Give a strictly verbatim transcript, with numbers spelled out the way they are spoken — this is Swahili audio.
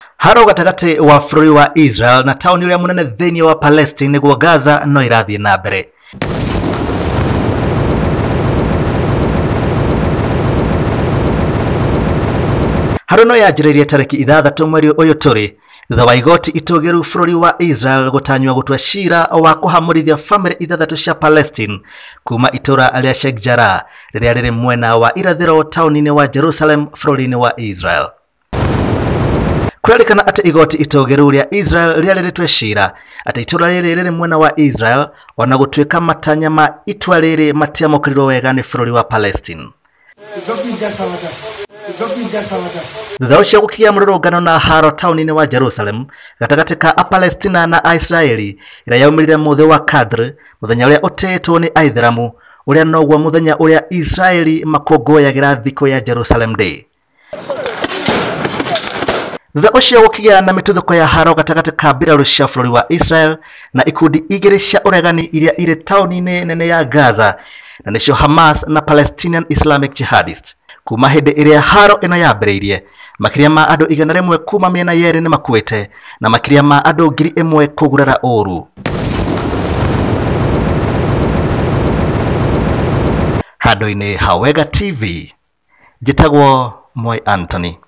Haro gatagati wa bũrũri wa Israel na tauni uria munene thĩinĩ wa Palestine nĩguo Gaza no irathie na mbere. Haro no yanjĩrĩirie tarĩki ithathatũ mweri ũyũ tũrĩ thutha wa igoti itũgĩru bũrũri wa Israel gũtanywa gũtua cira wa kũhamũrithia famĩlĩ ithathatũ cia Palestine kuma itũra rĩa Sheikh Jarrah rĩrĩa rĩrĩ mwena wa irathĩro tauni-inĩ wa Jerusalem bũrũri-inĩ wa Israel. Kũrerĩkana atĩ igoti itũgĩru rĩa Israel rĩarĩrĩtwe cira atĩ itũra rĩrĩ rĩrĩ mwena wa Israel ona gũtuĩka matanya ma itua rĩrĩ matiamũkĩrirwo wega nĩ bũrũri wa Palestine. Thutha ũcio gũkĩgĩa mũrũrũngano na haro tauni-inĩ wa Jerusalem gatagatĩ ka Apalestina na Aisraeli ĩrĩa yaumĩrire mũthĩ wa Qadr, mũthenya ũrĩa ũtĩĩtwo nĩ Aithĩramu, ũrĩa noguo mũthenya ũrĩa Israeli makũngũyagĩra thikũ ya Jerusalem Day. Thutha ũcio gũkĩgĩa na mĩtuthũko ya haro gatagatĩ ka mbirarũ cia bũrũri wa Israel na ikundi igĩrĩ cia ũregani iria irĩ tauni-inĩ nene ya Gaza, na nĩcio Hamas na Palestinian Islamic Jihadist. Kuma hĩndĩ ĩrĩa haro ĩno yambĩrĩirie, makĩria ma andũ igana rĩmwe kuma mĩena yerĩ nĩ makuĩte na makĩria ma andũ ngiri ĩmwe kũgurara ũru. Handũ-inĩ ha Wega T V, njĩtagwo Moi Anthony.